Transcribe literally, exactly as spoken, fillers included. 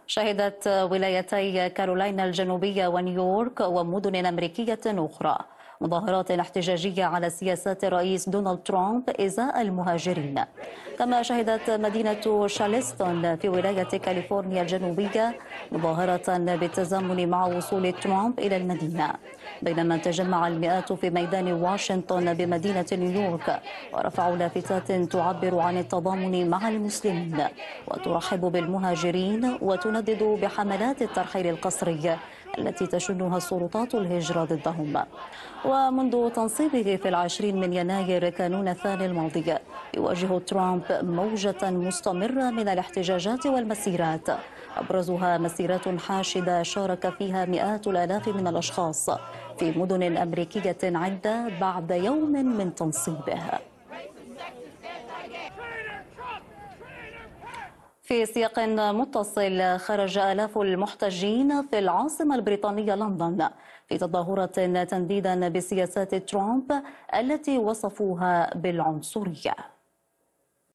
شهدت ولايتي كارولاينا الجنوبية ونيويورك ومدن أمريكية أخرى مظاهرات احتجاجية على سياسات الرئيس دونالد ترامب إزاء المهاجرين. كما شهدت مدينة شارلستون في ولاية كاليفورنيا الجنوبية مظاهرة بالتزامن مع وصول ترامب إلى المدينة، بينما تجمع المئات في ميدان واشنطن بمدينة نيويورك ورفعوا لافتات تعبر عن التضامن مع المسلمين وترحب بالمهاجرين وتندد بحملات الترحيل القسري التي تشنها السلطات الهجرة ضدهم. ومنذ تنصيبه في العشرين من يناير كانون الثاني الماضي يواجه ترامب موجة مستمرة من الاحتجاجات والمسيرات، أبرزها مسيرات حاشدة شارك فيها مئات الآلاف من الأشخاص في مدن أمريكية عدة بعد يوم من تنصيبه. في سياق متصل، خرج آلاف المحتجين في العاصمة البريطانية لندن في تظاهرة تنديدا بسياسات ترامب التي وصفوها بالعنصرية.